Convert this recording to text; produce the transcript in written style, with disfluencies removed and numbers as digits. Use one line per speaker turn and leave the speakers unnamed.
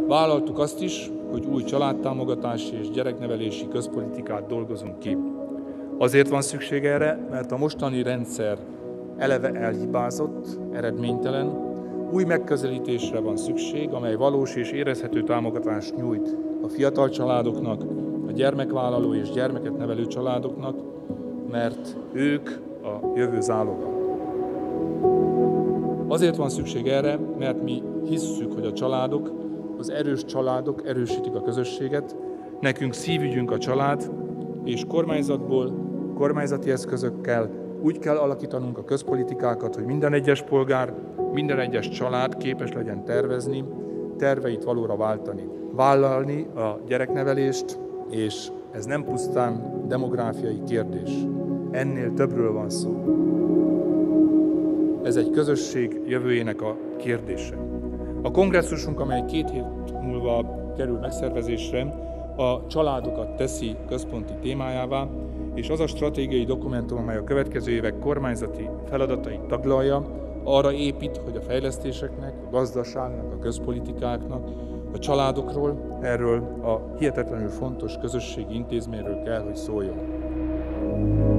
Vállaltuk azt is, hogy új családtámogatási és gyereknevelési közpolitikát dolgozunk ki. Azért van szükség erre, mert a mostani rendszer eleve elhibázott, eredménytelen, új megközelítésre van szükség, amely valós és érezhető támogatást nyújt a fiatal családoknak, a gyermekvállaló és gyermeket nevelő családoknak, mert ők a jövő záloga. Azért van szükség erre, mert mi hisszük, hogy a családok, az erős családok erősítik a közösséget, nekünk szívügyünk a család, és kormányzatból, kormányzati eszközökkel úgy kell alakítanunk a közpolitikákat, hogy minden egyes polgár, minden egyes család képes legyen tervezni, terveit valóra vállalni a gyereknevelést, és ez nem pusztán demográfiai kérdés. Ennél többről van szó. Ez egy közösség jövőjének a kérdése. A kongresszusunk, amely 2 hét múlva kerül megszervezésre, a családokat teszi központi témájává, és az a stratégiai dokumentum, amely a következő évek kormányzati feladatait taglalja, arra épít, hogy a fejlesztéseknek, a gazdaságnak, a közpolitikáknak, a családokról, erről a hihetetlenül fontos közösségi intézményről kell, hogy szóljon.